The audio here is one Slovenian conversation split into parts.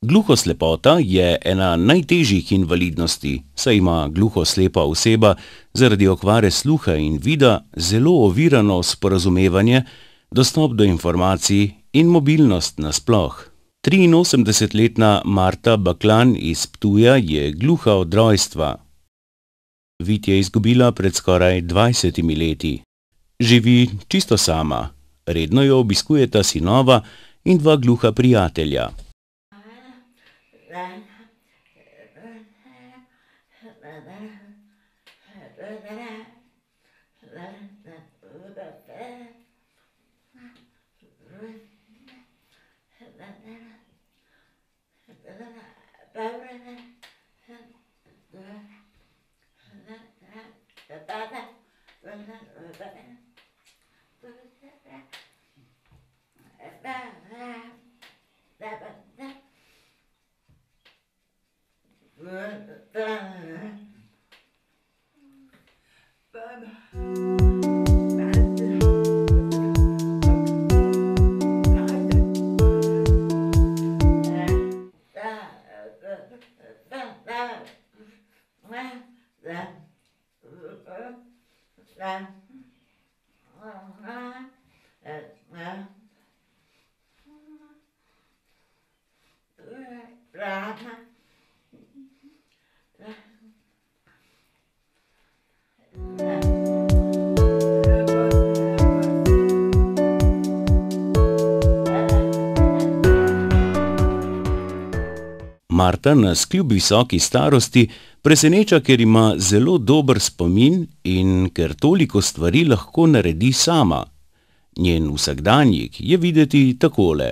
Gluhoslepota je ena najtežjih invalidnosti, saj ima gluhoslepa oseba zaradi okvare sluha in vida zelo ovirano sporazumevanje, dostop do informacij in mobilnost nasploh. 83-letna Marta Baklan iz Ptuja je gluha od rojstva. Vid je izgubila pred skoraj 20 leti. Živi čisto sama, redno jo obiskujeta sinova in dva gluha prijatelja. Marta nas kljub visoki starosti preseneča, ker ima zelo dober spomin in ker toliko stvari lahko naredi sama. Njen vsakdanjik je videti takole.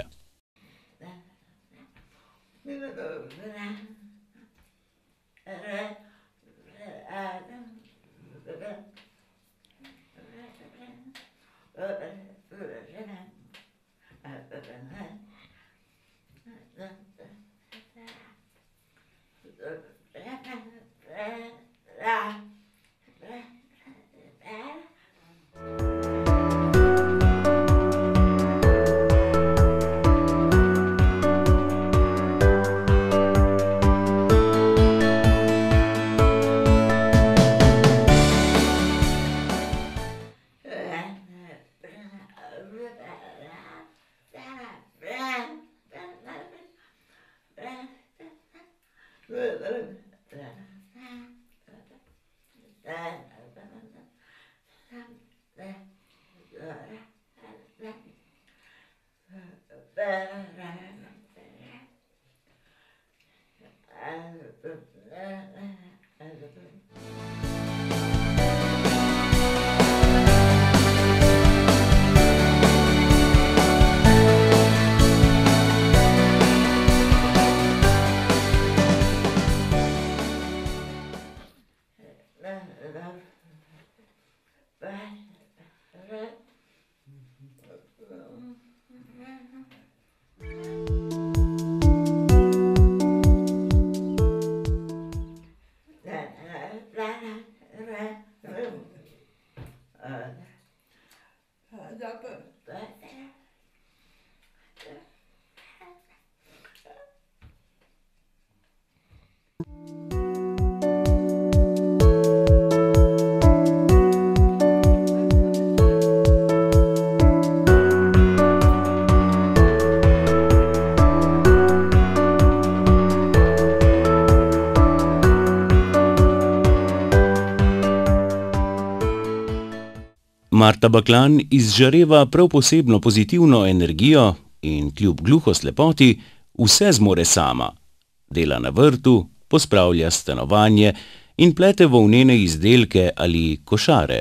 Marta Baklan izžareva prav posebno pozitivno energijo in kljub gluhoslepoti vse zmore sama. Dela na vrtu, pospravlja stanovanje in plete volnene izdelke ali košare.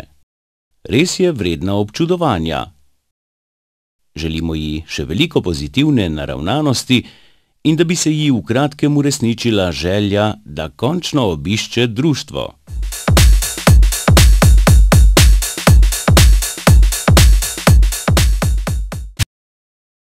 Res je vredna občudovanja. Želimo ji še veliko pozitivne naravnanosti in da bi se ji v kratkem uresničila želja, da končno obišče društvo.